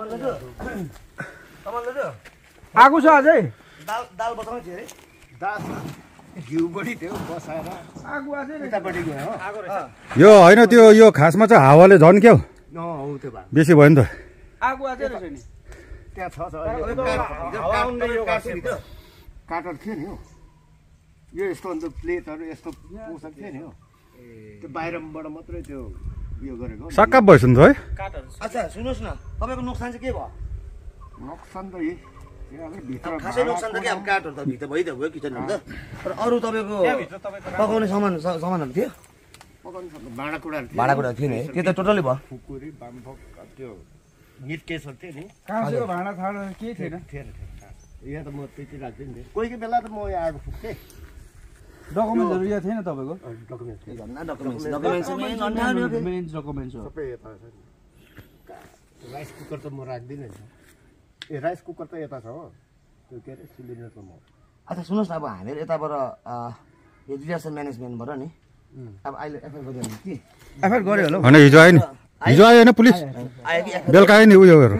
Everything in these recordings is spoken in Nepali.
आगो छ अझै दाल बताउनु थियो अरे दाल घिउ बढी थियो बसाएर आगो अझै यतापट्टि गयो हो यो होइन त्यो यो खासमा चाहिँ हावाले झन् क्या हो त्यो भए बेसी भयो नि त आगो अझै रहेछ नि त्यहाँ छ काटर थियो नि हो यो यस्तो अन्त प्लेटहरू यस्तो पोषक थियो नि हो त्यो बाहिरबाट मात्रै त्यो उयो गरेको सक्का भएछ नि त है अच्छा सुन्नुहोस् न तपाईँको नोक्सान चाहिँ के भयो नोक्सान त भित्र खासै नोक्सान त के अब काठहरू त भित्र भइदियो भयो किचनमा त तर अरू तपाईँको पकाउने सामानहरू थियो भाँडाकुँडाहरू थियो नि त्यो त टोटली भयो खुकुरी बामफोक त्यो मिट केसहरू थियो नि काँसेको भाँडा थाडा केही थिएन यहाँ त म त्यति राख्दैन थिएँ कोही कोही बेला त म यहाँ आगो फुक्थेँ डकुमेन्ट्सहरू यहाँ थिएन तपाईँको मेन डकुमेन्ट्स हो सबै यता छ राइस कुकर त म राख्दिनँ नि ए राइस कुकर त यता छ हो त्यो के अरे सिलिन्डर त म अच्छा सुन्नुहोस् न अब हामीहरू यताबाट यो डिजास्टर म्यानेजमेन्टबाट नि अब अहिले एफआइआर गरिदिनु कि एफआइआर गऱ्यो होला होइन हिजो आयो नि हिजो आयो होइन पुलिस आयो कि बेलुका आयो नि उयोहरू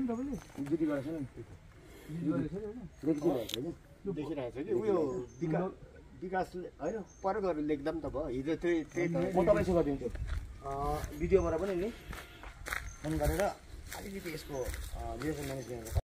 देखिरहेको छ कि उयो विकासले होइन पर गएर लेख्दा पनि त भयो हिजो त्यही त म तपाईँसँग गरिदिन्छु भिडियोबाट पनि नि फोन गरेर अलिकति यसको डिजास्टर म्यानेजमेन्ट